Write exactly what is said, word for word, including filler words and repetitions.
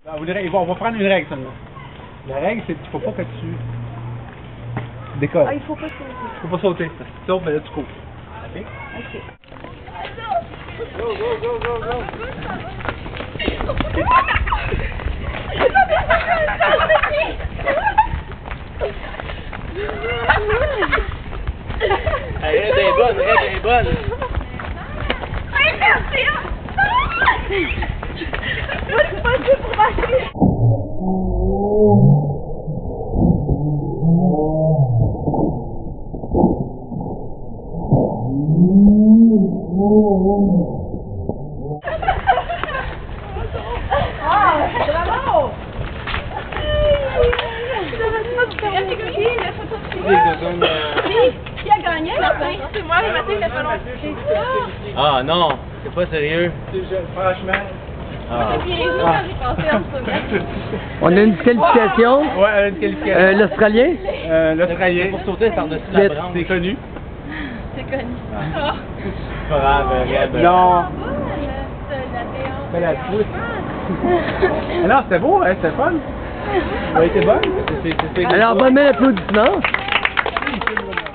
Ah, vous les- On va prendre une règle, seulement. La règle, c'est qu'il ne faut pas que tu décolles. Ah, il faut pas sauter. Il faut pas sauter. Parce que tu sautes, mais là, tu cours. OK? Ok. Go, go, go, go, go! Elle est bonne, elle est bonne. Hey, merci! Moi, je suis pas sûre pour marcher. Ah, bravo! Qui a gagné? C'est moi, le matin, il a pas longtemps. Ah non, c'est pas sérieux. Franchement. Ah. On a une qualification. Ouais, une qualification. Euh, L'Australien. Euh, L'Australien. Pour sauter par-dessus la Yes. branche. C'est connu. C'est connu. C'est pas grave, regarde. Non. C'est la pousse. Ah non, c'était beau, hein, c'était fun. Elle était bonne. C'est- c'est- c'est- Alors, bonne main d'applaudissement.